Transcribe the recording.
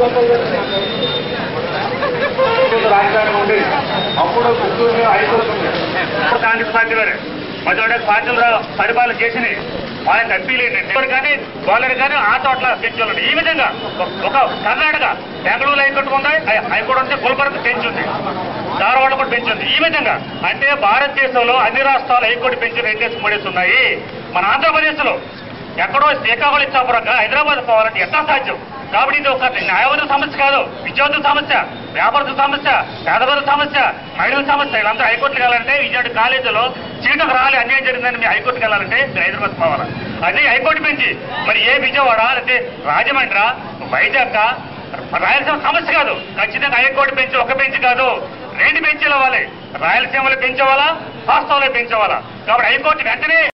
రాజధాని ఉండి అప్పుడు గుంటూరు అయిపోతుంది. కాంగ్రెస్ పార్టీ వారు మధ్య పార్టీలు పరిపాలన చేసి వాళ్ళకి ఎంపీలు ఏంటంటే కానీ గోలరు కానీ ఆ చోట్ల పెంచుంది. ఈ విధంగా ఒక కర్ణాటక బెంగళూరు హైకోర్టు ఉంది, హైకోర్టు ఉంటే గుల్బర్గ్ పెంచుంది, ధారవాడ కూడా పెంచుంది. ఈ విధంగా అంటే భారతదేశంలో అన్ని రాష్ట్రాలు హైకోర్టు పెంచి 2 3 ఉన్నాయి. మన ఆంధ్రప్రదేశ్ లో ఎక్కడో శ్రీకాకుళం ఇచ్చాపురంగా హైదరాబాద్ పోవాలంటే ఎట్లా సాధ్యం? కాబట్టి ఇది ఒక న్యాయవాదుల సమస్య కాదు, విద్యార్థుల సమస్య, వ్యాపారస్తుల సమస్య, పేదవాళ్ళ సమస్య, మహిళల సమస్య. వీళ్ళంతా హైకోర్టుకి వెళ్ళాలంటే విజయవాడ కాలేజీలో సీటుకు రాలి అన్యాయం జరిగిందని మీ హైకోర్టుకి వెళ్ళాలంటే మీరు హైదరాబాద్ పోవాలి. అదే హైకోర్టు పెంచి మరి ఏ విజయవాడ లేకపోతే రాజమండ్రి, వైజాగ్, రాయలసీమ సమస్య కాదు. ఖచ్చితంగా హైకోర్టు పెంచి ఒక బెంచ్ కాదు 2 బెంచీలు అవ్వాలి. రాయలసీమలో పెంచేవాళ్ళా, వాస్తవంలో పెంచేవాళ్ళా? కాబట్టి హైకోర్టు వెంటనే